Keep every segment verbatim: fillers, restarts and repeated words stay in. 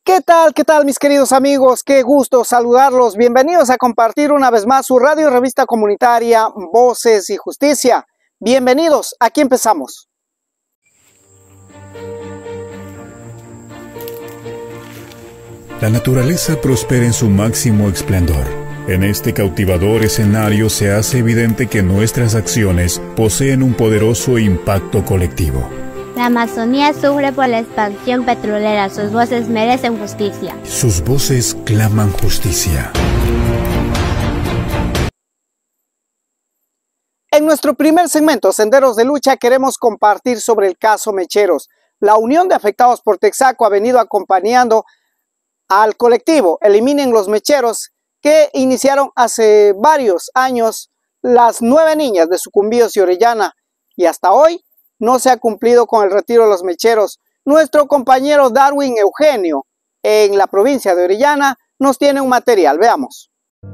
¿Qué tal? ¿Qué tal mis queridos amigos? Qué gusto saludarlos. Bienvenidos a compartir una vez más su radio y revista comunitaria Voces y Justicia. Bienvenidos, aquí empezamos. La naturaleza prospera en su máximo esplendor. En este cautivador escenario se hace evidente que nuestras acciones poseen un poderoso impacto colectivo. La Amazonía sufre por la expansión petrolera, sus voces merecen justicia. Sus voces claman justicia. En nuestro primer segmento, Senderos de Lucha, queremos compartir sobre el caso Mecheros. La Unión de Afectados por Texaco ha venido acompañando al colectivo Eliminen los Mecheros, que iniciaron hace varios años las nueve niñas de Sucumbíos y Orellana, y hasta hoy no se ha cumplido con el retiro de los mecheros. Nuestro compañero Darwin Eugenio, en la provincia de Orellana, nos tiene un material. Veamos.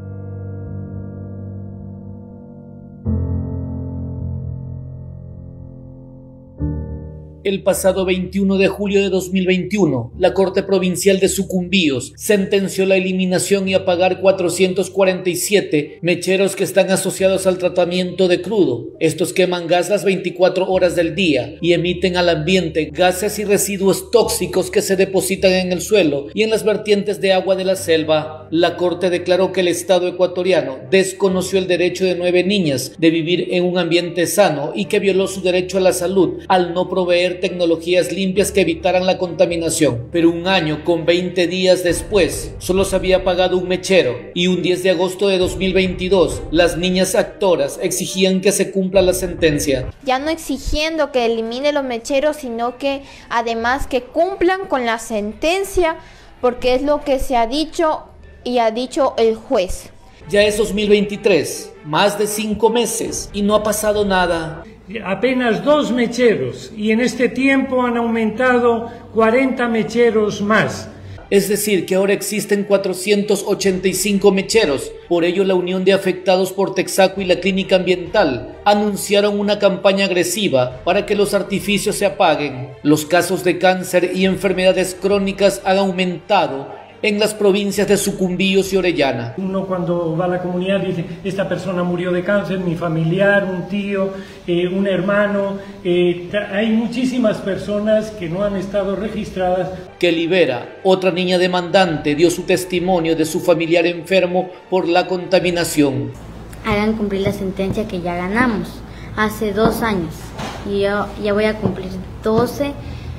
El pasado veintiuno de julio de dos mil veintiuno, la Corte Provincial de Sucumbíos sentenció la eliminación y apagar cuatrocientos cuarenta y siete mecheros que están asociados al tratamiento de crudo. Estos queman gas las veinticuatro horas del día y emiten al ambiente gases y residuos tóxicos que se depositan en el suelo y en las vertientes de agua de la selva. La Corte declaró que el Estado ecuatoriano desconoció el derecho de nueve niñas de vivir en un ambiente sano y que violó su derecho a la salud al no proveer tecnologías limpias que evitaran la contaminación. Pero un año con veinte días después, solo se había apagado un mechero, y un diez de agosto de dos mil veintidós, las niñas actoras exigían que se cumpla la sentencia. Ya no exigiendo que elimine los mecheros, sino que además que cumplan con la sentencia, porque es lo que se ha dicho y ha dicho el juez. Ya es dos mil veintitrés, más de cinco meses, y no ha pasado nada. Apenas dos mecheros, y en este tiempo han aumentado cuarenta mecheros más. Es decir, que ahora existen cuatrocientos ochenta y cinco mecheros. Por ello, la Unión de Afectados por Texaco y la Clínica Ambiental anunciaron una campaña agresiva para que los artificios se apaguen. Los casos de cáncer y enfermedades crónicas han aumentado en las provincias de Sucumbíos y Orellana. Uno cuando va a la comunidad dice, esta persona murió de cáncer, mi familiar, un tío, eh, un hermano. Eh, hay muchísimas personas que no han estado registradas. Que Libera, otra niña demandante, dio su testimonio de su familiar enfermo por la contaminación. Hagan cumplir la sentencia que ya ganamos hace dos años. Y yo ya voy a cumplir doce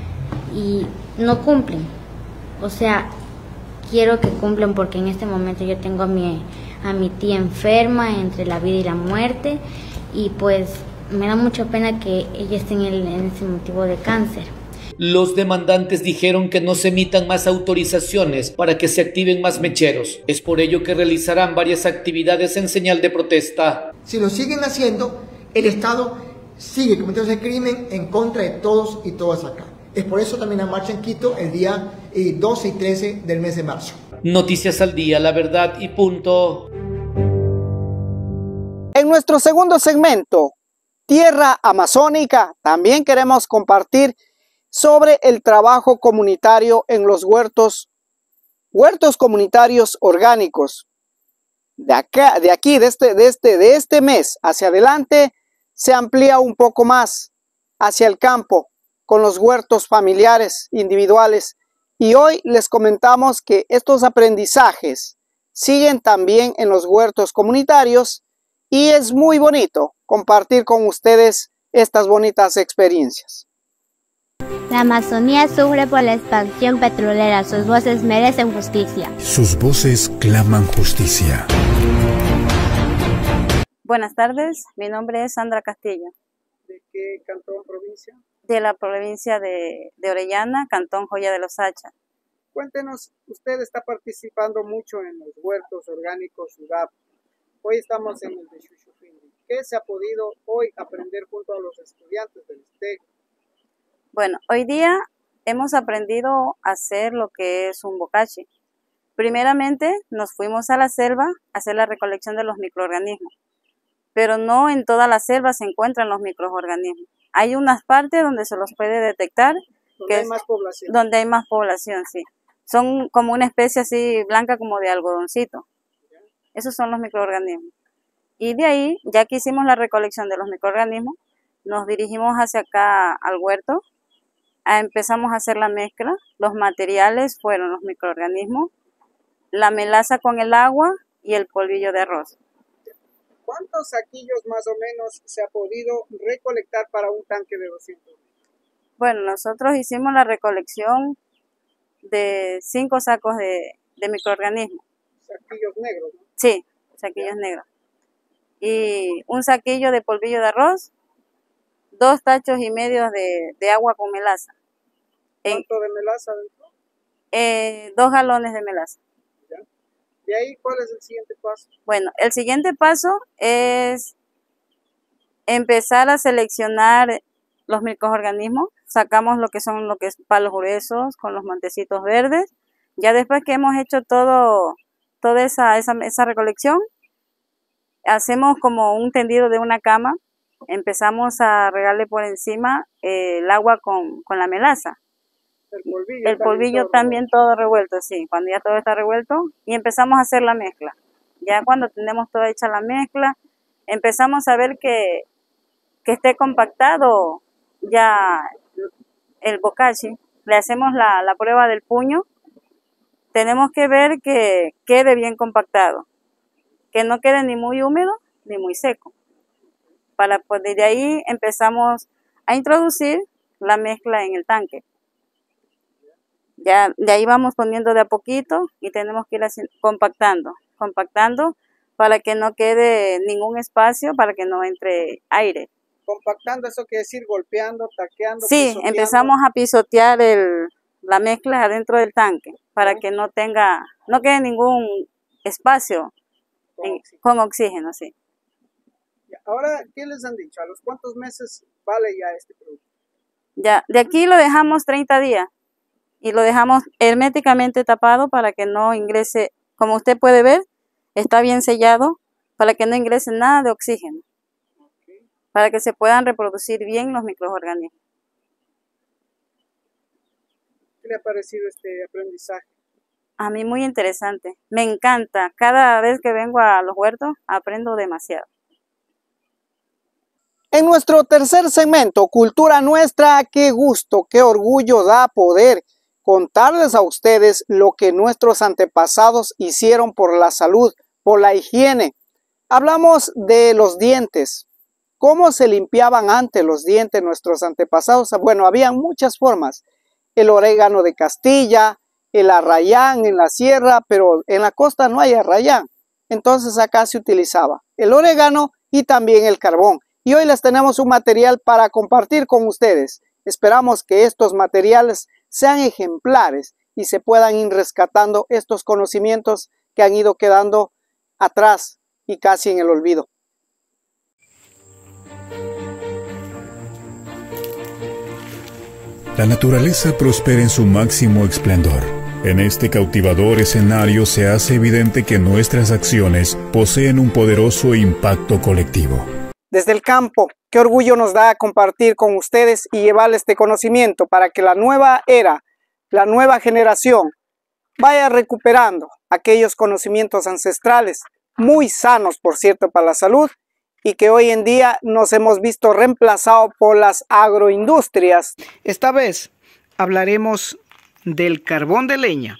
y no cumplen. O sea, quiero que cumplan porque en este momento yo tengo a mi, a mi tía enferma entre la vida y la muerte, y pues me da mucha pena que ella esté en, el, en ese motivo de cáncer. Los demandantes dijeron que no se emitan más autorizaciones para que se activen más mecheros. Es por ello que realizarán varias actividades en señal de protesta. Si lo siguen haciendo, el Estado sigue cometiendo ese crimen en contra de todos y todas acá. Es por eso también la marcha en Quito el día doce y trece del mes de marzo. Noticias al Día, la verdad y punto. En nuestro segundo segmento, Tierra Amazónica, también queremos compartir sobre el trabajo comunitario en los huertos, huertos comunitarios orgánicos. De acá, de aquí, de este, de este, de este mes hacia adelante, se amplía un poco más hacia el campo, con los huertos familiares individuales, y hoy les comentamos que estos aprendizajes siguen también en los huertos comunitarios y es muy bonito compartir con ustedes estas bonitas experiencias. La Amazonía sufre por la expansión petrolera, sus voces merecen justicia. Sus voces claman justicia. Buenas tardes, mi nombre es Sandra Castillo. ¿De qué cantón, provincia? De la provincia de, de Orellana, Cantón Joya de los Hacha. Cuéntenos, usted está participando mucho en los huertos orgánicos U D A P. Hoy estamos en el de Xuxupindi. ¿Qué se ha podido hoy aprender junto a los estudiantes del S T E C? Bueno, hoy día hemos aprendido a hacer lo que es un bocachi. Primeramente nos fuimos a la selva a hacer la recolección de los microorganismos, pero no en toda la selva se encuentran los microorganismos. Hay unas partes donde se los puede detectar, donde que hay más población. Donde hay más población, sí. Son como una especie así blanca como de algodoncito. Esos son los microorganismos. Y de ahí, ya que hicimos la recolección de los microorganismos, nos dirigimos hacia acá al huerto. A, empezamos a hacer la mezcla. Los materiales fueron los microorganismos, la melaza con el agua y el polvillo de arroz. ¿Cuántos saquillos más o menos se ha podido recolectar para un tanque de doscientos? Bueno, nosotros hicimos la recolección de cinco sacos de, de microorganismos. ¿Saquillos negros? ¿No? Sí, saquillos negros. Y un saquillo de polvillo de arroz, dos tachos y medio de, de agua con melaza. ¿Cuánto en, de melaza dentro? Eh, dos galones de melaza. ¿Ya? ¿Y ahí cuál es el siguiente paso? Bueno, el siguiente paso es empezar a seleccionar los microorganismos. Sacamos lo que son lo que es palos gruesos con los montecitos verdes. Ya después que hemos hecho todo, toda esa, esa, esa recolección, hacemos como un tendido de una cama. Empezamos a regarle por encima eh, el agua con, con la melaza. El polvillo, el polvillo también, todo, todo revuelto, sí, cuando ya todo está revuelto. Y empezamos a hacer la mezcla. Ya cuando tenemos toda hecha la mezcla, empezamos a ver que, que esté compactado ya el bokashi. Le hacemos la, la prueba del puño. Tenemos que ver que quede bien compactado, que no quede ni muy húmedo ni muy seco. Para poder de ahí empezamos a introducir la mezcla en el tanque. Ya de ahí vamos poniendo de a poquito y tenemos que ir así, compactando, compactando para que no quede ningún espacio, para que no entre aire. Compactando, eso quiere decir golpeando, taqueando. Sí, pisoteando. empezamos a pisotear el, la mezcla adentro del tanque para que no tenga, no quede ningún espacio con, en, oxígeno. con oxígeno, sí. Ahora, ¿qué les han dicho? ¿A los cuántos meses vale ya este producto? Ya, de aquí lo dejamos treinta días y lo dejamos herméticamente tapado para que no ingrese, como usted puede ver, está bien sellado para que no ingrese nada de oxígeno, okay, para que se puedan reproducir bien los microorganismos. ¿Qué le ha parecido este aprendizaje? A mí muy interesante, me encanta. Cada vez que vengo a los huertos aprendo demasiado. En nuestro tercer segmento, Cultura Nuestra, qué gusto, qué orgullo da poder contarles a ustedes lo que nuestros antepasados hicieron por la salud, por la higiene. Hablamos de los dientes, cómo se limpiaban antes los dientes nuestros antepasados. Bueno, había muchas formas, el orégano de Castilla, el arrayán en la sierra, pero en la costa no hay arrayán, entonces acá se utilizaba el orégano y también el carbón. Y hoy les tenemos un material para compartir con ustedes. Esperamos que estos materiales sean ejemplares y se puedan ir rescatando estos conocimientos que han ido quedando atrás y casi en el olvido. La naturaleza prospera en su máximo esplendor. En este cautivador escenario se hace evidente que nuestras acciones poseen un poderoso impacto colectivo. Desde el campo, qué orgullo nos da compartir con ustedes y llevarles este conocimiento para que la nueva era, la nueva generación, vaya recuperando aquellos conocimientos ancestrales, muy sanos, por cierto, para la salud, y que hoy en día nos hemos visto reemplazados por las agroindustrias. Esta vez hablaremos del carbón de leña.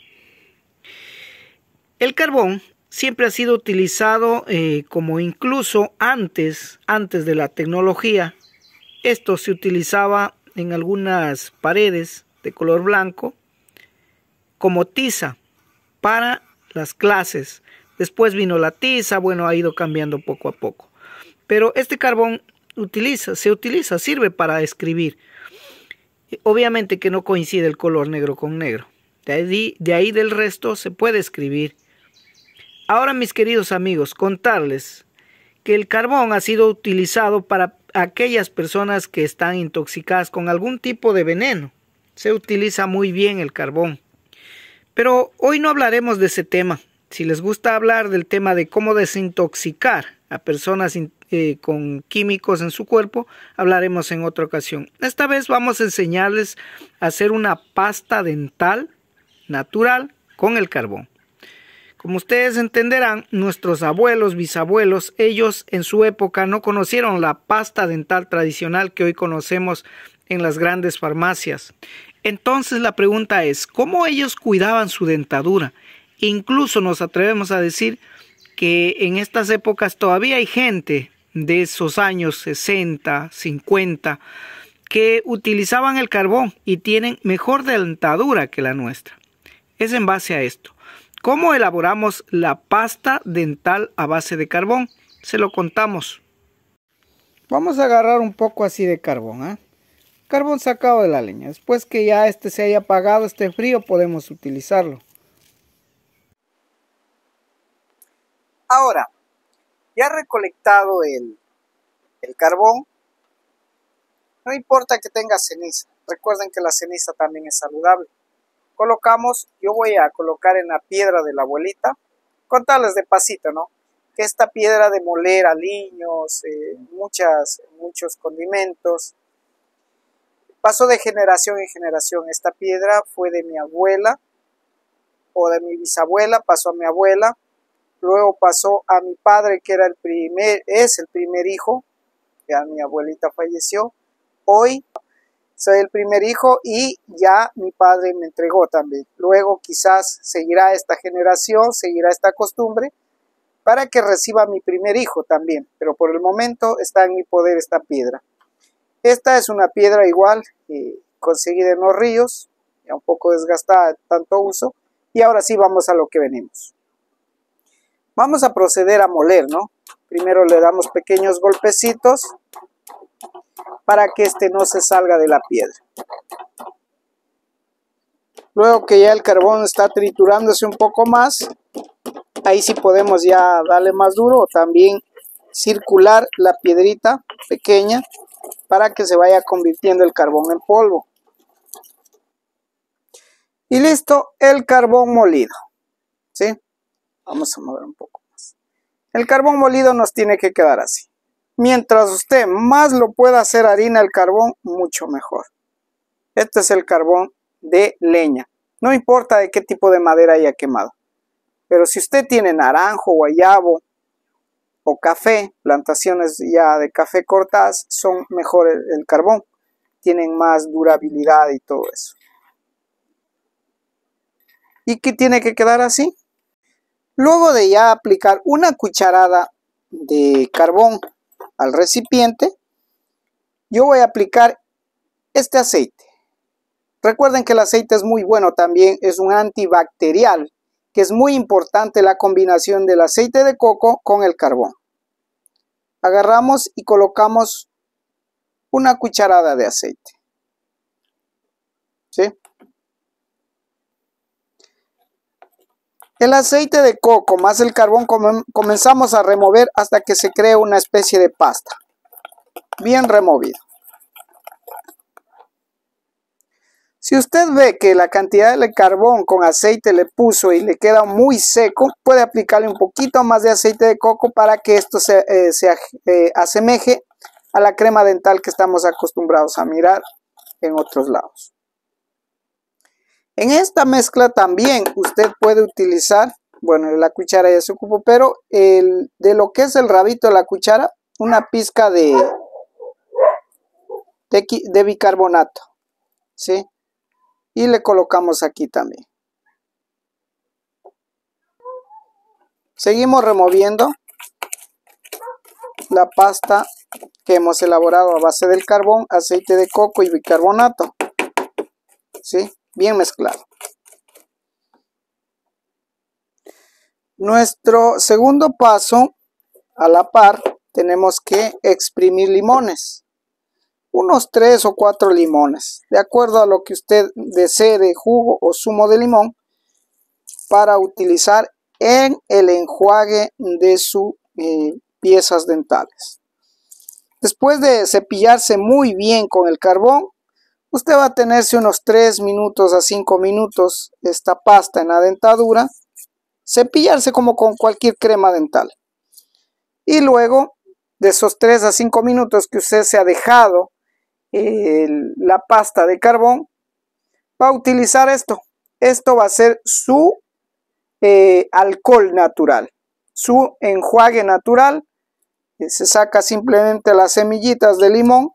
El carbón siempre ha sido utilizado eh, como incluso antes, antes de la tecnología. Esto se utilizaba en algunas paredes de color blanco como tiza para las clases. Después vino la tiza, bueno, ha ido cambiando poco a poco. Pero este carbón utiliza, se utiliza, sirve para escribir. Obviamente que no coincide el color negro con negro. De ahí, de ahí del resto se puede escribir. Ahora, mis queridos amigos, contarles que el carbón ha sido utilizado para aquellas personas que están intoxicadas con algún tipo de veneno. Se utiliza muy bien el carbón. Pero hoy no hablaremos de ese tema. Si les gusta hablar del tema de cómo desintoxicar a personas eh, con químicos en su cuerpo, hablaremos en otra ocasión. Esta vez vamos a enseñarles a hacer una pasta dental natural con el carbón. Como ustedes entenderán, nuestros abuelos, bisabuelos, ellos en su época no conocieron la pasta dental tradicional que hoy conocemos en las grandes farmacias. Entonces la pregunta es, ¿cómo ellos cuidaban su dentadura? Incluso nos atrevemos a decir que en estas épocas todavía hay gente de esos años sesenta, cincuenta, que utilizaban el carbón y tienen mejor dentadura que la nuestra. Es en base a esto. ¿Cómo elaboramos la pasta dental a base de carbón? Se lo contamos. Vamos a agarrar un poco así de carbón, ¿eh? Carbón sacado de la leña. Después que ya este se haya apagado, esté frío, podemos utilizarlo. Ahora, ya recolectado el, el carbón, no importa que tenga ceniza. Recuerden que la ceniza también es saludable. Colocamos, yo voy a colocar en la piedra de la abuelita, contarles de pasito, ¿no? Que esta piedra de moler aliños, eh, muchas, muchos condimentos, pasó de generación en generación. Esta piedra fue de mi abuela o de mi bisabuela, pasó a mi abuela, luego pasó a mi padre, que era el primer, es el primer hijo, ya mi abuelita falleció, hoy soy el primer hijo y ya mi padre me entregó también. Luego quizás seguirá esta generación, seguirá esta costumbre para que reciba mi primer hijo también. Pero por el momento está en mi poder esta piedra. Esta es una piedra igual eh, conseguida en los ríos, ya un poco desgastada de tanto uso. Y ahora sí vamos a lo que venimos. Vamos a proceder a moler, ¿no? Primero le damos pequeños golpecitos para que este no se salga de la piedra. Luego que ya el carbón está triturándose un poco más, ahí sí podemos ya darle más duro o también circular la piedrita pequeña para que se vaya convirtiendo el carbón en polvo. Y listo, el carbón molido. ¿Sí? Vamos a mover un poco más. El carbón molido nos tiene que quedar así. Mientras usted más lo pueda hacer harina el carbón, mucho mejor. Este es el carbón de leña. No importa de qué tipo de madera haya quemado. Pero si usted tiene naranjo, guayabo o café, plantaciones ya de café cortadas, son mejor el, el carbón. Tienen más durabilidad y todo eso. ¿Y qué tiene que quedar así? Luego de ya aplicar una cucharada de carbón al recipiente, yo voy a aplicar este aceite. Recuerden que el aceite es muy bueno también, es un antibacterial, que es muy importante la combinación del aceite de coco con el carbón. Agarramos y colocamos una cucharada de aceite. ¿Sí? El aceite de coco más el carbón comenzamos a remover hasta que se cree una especie de pasta. Bien removido. Si usted ve que la cantidad de carbón con aceite le puso y le queda muy seco, puede aplicarle un poquito más de aceite de coco para que esto se, eh, se eh, asemeje a la crema dental que estamos acostumbrados a mirar en otros lados. En esta mezcla también usted puede utilizar, bueno, la cuchara ya se ocupó, pero el, de lo que es el rabito de la cuchara, una pizca de, de, de bicarbonato, ¿sí? Y le colocamos aquí también. Seguimos removiendo la pasta que hemos elaborado a base del carbón, aceite de coco y bicarbonato, ¿sí? Bien mezclado. Nuestro segundo paso, a la par, tenemos que exprimir limones. Unos tres o cuatro limones, de acuerdo a lo que usted desee de jugo o zumo de limón, para utilizar en el enjuague de sus eh, piezas dentales. Después de cepillarse muy bien con el carbón, usted va a tenerse unos tres minutos a cinco minutos esta pasta en la dentadura, cepillarse como con cualquier crema dental. Y luego de esos tres a cinco minutos que usted se ha dejado eh, la pasta de carbón, va a utilizar esto, esto va a ser su eh, alcohol natural, su enjuague natural. Se saca simplemente las semillitas de limón,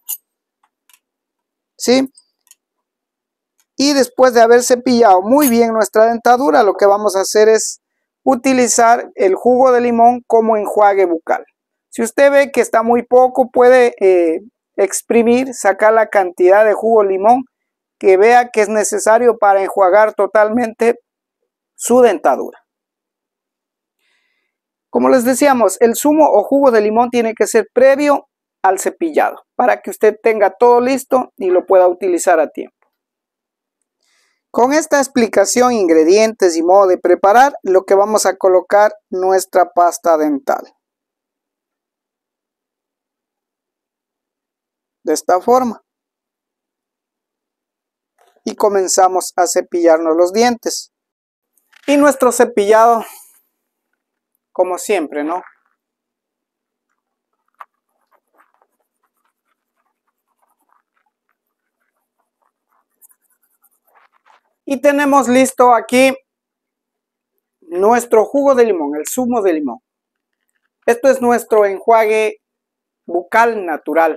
¿sí? Y después de haber cepillado muy bien nuestra dentadura, lo que vamos a hacer es utilizar el jugo de limón como enjuague bucal. Si usted ve que está muy poco, puede eh, exprimir, sacar la cantidad de jugo de limón que vea que es necesario para enjuagar totalmente su dentadura. Como les decíamos, el zumo o jugo de limón tiene que ser previo al cepillado para que usted tenga todo listo y lo pueda utilizar a tiempo. Con esta explicación, ingredientes y modo de preparar, lo que vamos a colocar nuestra pasta dental. De esta forma. Y comenzamos a cepillarnos los dientes. Y nuestro cepillado, como siempre, ¿no? Y tenemos listo aquí nuestro jugo de limón, el zumo de limón. Esto es nuestro enjuague bucal natural.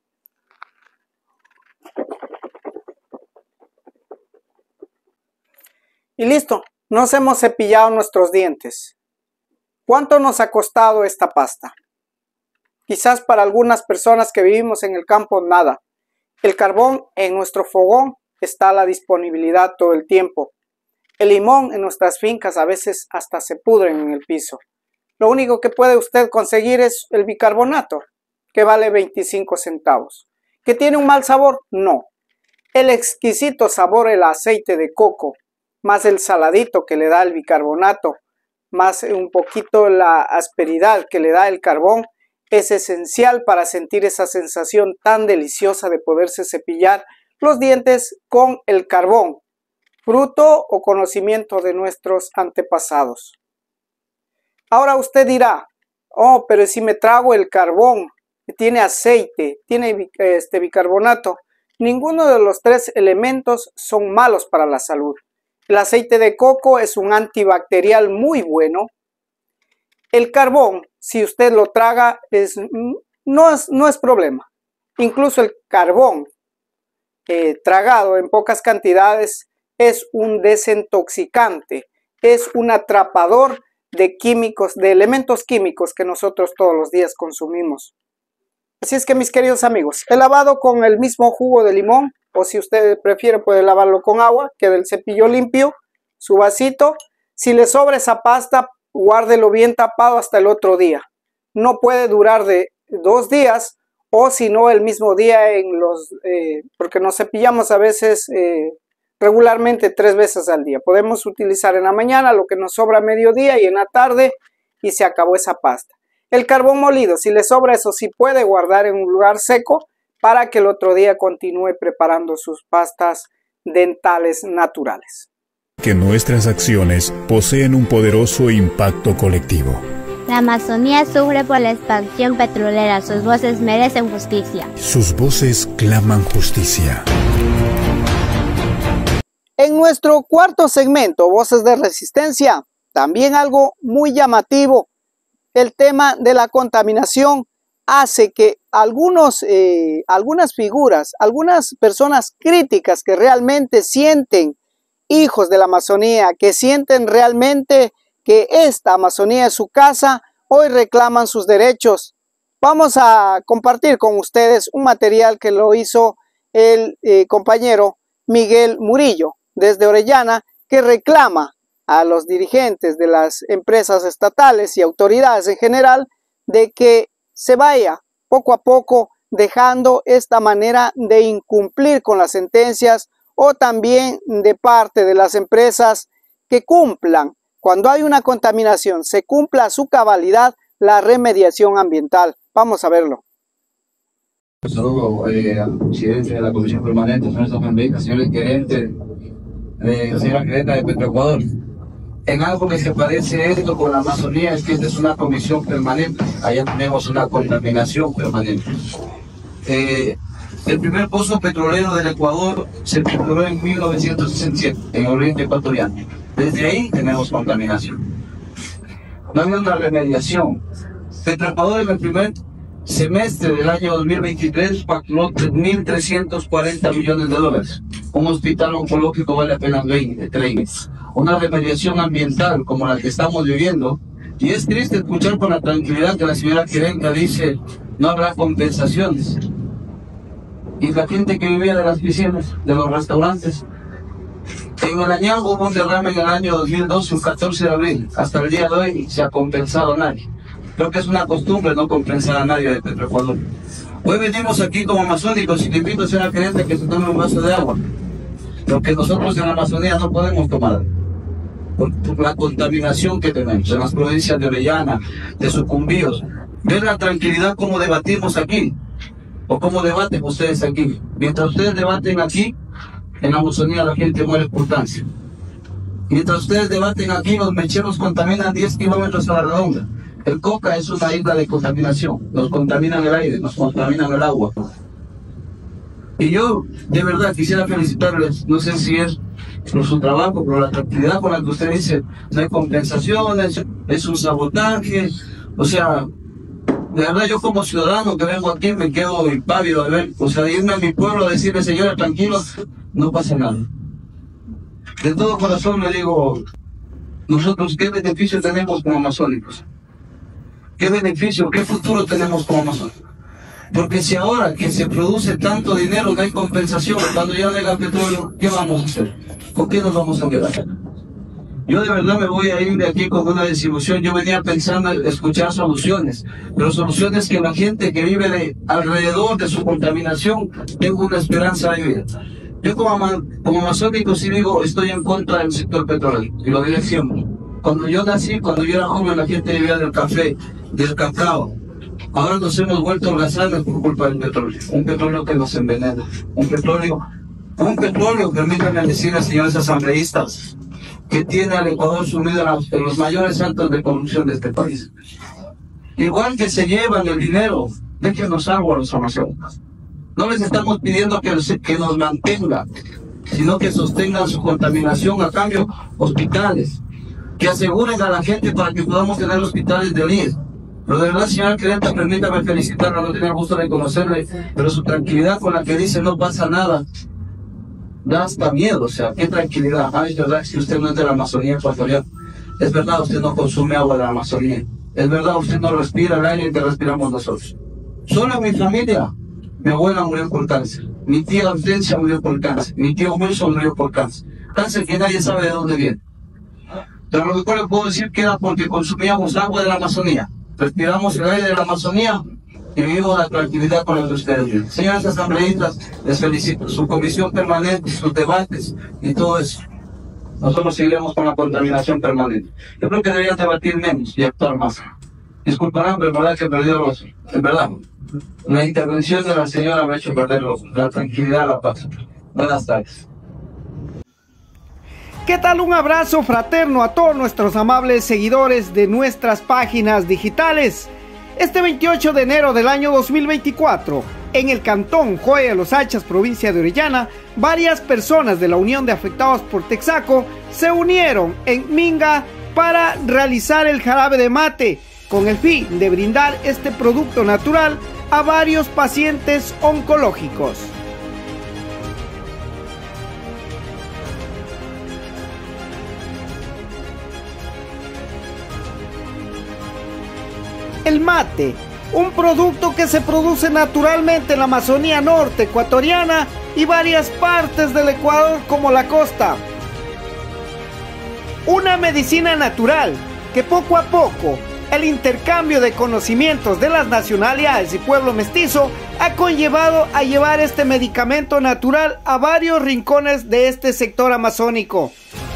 Y listo, nos hemos cepillado nuestros dientes. ¿Cuánto nos ha costado esta pasta? Quizás para algunas personas que vivimos en el campo, nada. El carbón en nuestro fogón está a la disponibilidad todo el tiempo. El limón en nuestras fincas a veces hasta se pudren en el piso. Lo único que puede usted conseguir es el bicarbonato, que vale veinticinco centavos. ¿Que tiene un mal sabor? No. El exquisito sabor del aceite de coco, más el saladito que le da el bicarbonato, más un poquito la asperidad que le da el carbón, es esencial para sentir esa sensación tan deliciosa de poderse cepillar los dientes con el carbón, fruto o conocimiento de nuestros antepasados. Ahora usted dirá, oh, pero si me trago el carbón, tiene aceite, tiene este bicarbonato, ninguno de los tres elementos son malos para la salud. El aceite de coco es un antibacterial muy bueno. El carbón, si usted lo traga, es, no, es, no es problema. Incluso el carbón eh, tragado en pocas cantidades es un desintoxicante, es un atrapador de químicos, de elementos químicos que nosotros todos los días consumimos. Así es que, mis queridos amigos, el lavado con el mismo jugo de limón, o si usted prefiere puede lavarlo con agua, queda el cepillo limpio, su vasito. Si le sobra esa pasta, guárdelo bien tapado hasta el otro día. No puede durar de dos días o si no el mismo día, en los, eh, porque nos cepillamos a veces eh, regularmente tres veces al día. Podemos utilizar en la mañana lo que nos sobra a mediodía y en la tarde y se acabó esa pasta. El carbón molido, si le sobra eso, sí puede guardar en un lugar seco para que el otro día continúe preparando sus pastas dentales naturales. Que nuestras acciones poseen un poderoso impacto colectivo. La Amazonía sufre por la expansión petrolera. Sus voces merecen justicia. Sus voces claman justicia. En nuestro cuarto segmento, Voces de Resistencia, también algo muy llamativo. El tema de la contaminación hace que algunos, eh, algunas figuras, algunas personas críticas que realmente sienten hijos de la Amazonía, que sienten realmente que esta Amazonía es su casa, hoy reclaman sus derechos. Vamos a compartir con ustedes un material que lo hizo el eh, compañero Miguel Murillo desde Orellana, que reclama a los dirigentes de las empresas estatales y autoridades en general de que se vaya poco a poco dejando esta manera de incumplir con las sentencias, o también de parte de las empresas que cumplan, cuando hay una contaminación, se cumpla a su cabalidad la remediación ambiental. Vamos a verlo. Un saludo eh, al presidente de la Comisión Permanente, señor Zafambeca, señor gerente, eh, señora gerente de Petroecuador. En algo que se parece esto con la Amazonía es que esta es una comisión permanente, allá tenemos una contaminación permanente. Eh, El primer pozo petrolero del Ecuador se perforó en mil novecientos sesenta y siete, en el oriente ecuatoriano. Desde ahí tenemos contaminación. No había una remediación. Petroecuador en el primer semestre del año dos mil veintitrés facturó tres mil trescientos cuarenta millones de dólares. Un hospital oncológico vale apenas veinte, treinta. Una remediación ambiental como la que estamos viviendo. Y es triste escuchar con la tranquilidad que la señora Querenca dice no habrá compensaciones. Y la gente que vivía de las piscinas, de los restaurantes. En el Añango hubo un derrame en el año dos mil doce, un catorce de abril. Hasta el día de hoy se ha compensado a nadie. Creo que es una costumbre no compensar a nadie de Petroecuador. Hoy venimos aquí como amazónicos y le invito a señora Querenca que se tome un vaso de agua. Lo que nosotros en la Amazonía no podemos tomar. Por, por la contaminación que tenemos en las provincias de Orellana, de Sucumbíos. Ver la tranquilidad como debatimos aquí. O cómo debaten ustedes aquí. Mientras ustedes debaten aquí, en la Amazonía la gente muere por cáncer. Mientras ustedes debaten aquí, los mecheros contaminan diez kilómetros a la redonda. El Coca es una isla de contaminación. Nos contaminan el aire, nos contaminan el agua. Y yo, de verdad, quisiera felicitarles. No sé si es por su trabajo, por la tranquilidad con la que usted dice, no hay compensaciones, es un sabotaje. O sea, de verdad yo como ciudadano que vengo aquí me quedo impávido de ver, o sea, irme a mi pueblo a decirle, señores, tranquilos, no pasa nada. De todo corazón le digo, nosotros qué beneficio tenemos como amazónicos, qué beneficio, qué futuro tenemos como amazónicos. Porque si ahora que se produce tanto dinero no hay compensación, cuando ya llega el petróleo, ¿qué vamos a hacer? ¿Con qué nos vamos a quedar? Yo de verdad me voy a ir de aquí con una desilusión. Yo venía pensando en escuchar soluciones, pero soluciones que la gente que vive de, alrededor de su contaminación tenga una esperanza de vida. Yo como, como amazónico sí digo, estoy en contra del sector petrolero, y lo diré siempre. Cuando yo nací, cuando yo era joven, la gente vivía del café, del cacao. Ahora nos hemos vuelto holgazanes por culpa del petróleo. Un petróleo que nos envenena. Un petróleo, un petróleo, permítanme decir a señores asambleístas, que tiene al Ecuador sumido en los, en los mayores actos de corrupción de este país. Igual que se llevan el dinero, déjenos algo a los amazónicos. No les estamos pidiendo que, que nos mantengan, sino que sostengan su contaminación, a cambio hospitales, que aseguren a la gente para que podamos tener hospitales de I E S. Pero de verdad, señora Querenca, permítame felicitarla, no tenía el gusto de conocerle, pero su tranquilidad con la que dice no pasa nada, da hasta miedo. O sea, qué tranquilidad. Ah, es verdad que usted no es de la Amazonía ecuatoriana. Es verdad, usted no consume agua de la Amazonía. Es verdad, usted no respira el aire que respiramos nosotros. Solo en mi familia, mi abuela murió por cáncer, mi tía Hortensia murió por cáncer, mi tío Wilson murió por cáncer. Cáncer que nadie sabe de dónde viene. Pero lo que le puedo decir que era porque consumíamos agua de la Amazonía, respiramos el aire de la Amazonía y vivimos la tranquilidad con la que ustedes viven. Señoras asambleístas, les felicito. Su comisión permanente, sus debates y todo eso. Nosotros seguiremos con la contaminación permanente. Yo creo que deberían debatir menos y actuar más. Disculparán, pero es verdad que perdió los... Es verdad. La intervención de la señora me ha hecho perder los, la tranquilidad, la paz. Buenas tardes. ¿Qué tal? Un abrazo fraterno a todos nuestros amables seguidores de nuestras páginas digitales. Este veintiocho de enero del año dos mil veinticuatro, en el cantón Joya de los Hachas, provincia de Orellana, varias personas de la Unión de Afectados por Texaco se unieron en Minga para realizar el jarabe de mate, con el fin de brindar este producto natural a varios pacientes oncológicos. El mate, un producto que se produce naturalmente en la Amazonía norte ecuatoriana y varias partes del Ecuador como la costa. Una medicina natural que poco a poco el intercambio de conocimientos de las nacionalidades y pueblo mestizo ha conllevado a llevar este medicamento natural a varios rincones de este sector amazónico.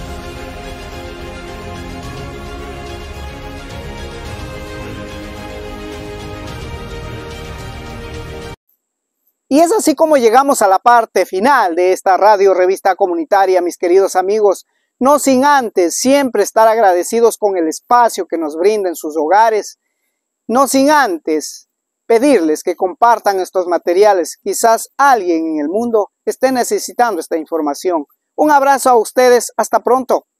Y es así como llegamos a la parte final de esta radio revista comunitaria, mis queridos amigos. No sin antes siempre estar agradecidos con el espacio que nos brinda en sus hogares. No sin antes pedirles que compartan estos materiales. Quizás alguien en el mundo esté necesitando esta información. Un abrazo a ustedes. Hasta pronto.